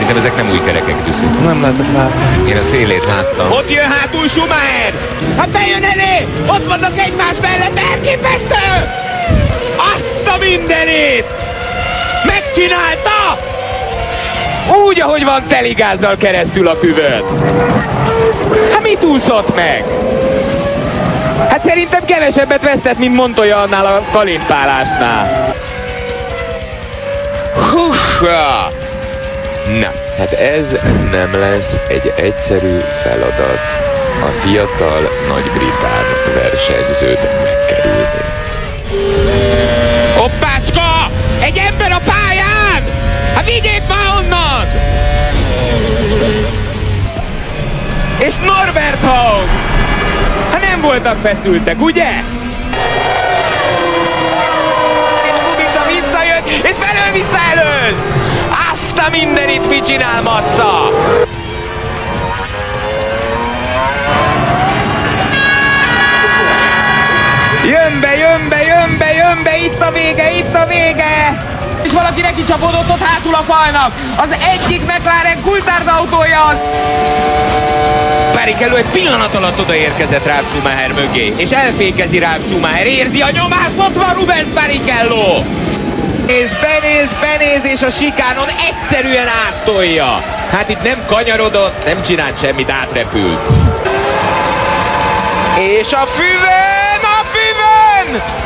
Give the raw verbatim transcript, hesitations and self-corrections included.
Szerintem ezek nem új kerekek, Düszi. Nem lehetett látni. Én a szélét láttam. Ott jön hátul Schumacher! Hát bejön elé! Ott vannak egymás mellett, elképesztő! Azt a mindenét! Megcsinálta! Úgy, ahogy van teligázzal keresztül a küvön. Hát mit úszott meg? Hát szerintem kevesebbet vesztett, mint Montoya annál a kalimpálásnál. Húha! Na, hát ez nem lesz egy egyszerű feladat a fiatal nagy-britán versenyzőt megkerülni. Hoppácska! Egy ember a pályán! Hát vigyék már onnan! És Norbert Haug! Hát nem voltak feszültek, ugye? És Kubica visszajön, és belül visszaelőz! Azt a mindenit mit csinál Massa! Jön be, jön be, jön be, jön be, itt a vége, itt a vége! És valaki neki csapódott ott hátul a falnak! Az egyik McLaren Coulthard autója! Barrichello egy pillanat alatt odaérkezett Ralf Schumacher mögé, és elfékezi Ralf Schumacher, érzi a nyomást, ott van Rubens Barrichello! És benéz, benéz, és a sikánon egyszerűen áttolja! Hát itt nem kanyarodott, nem csinált semmit, átrepült. És a füvön, a füvön!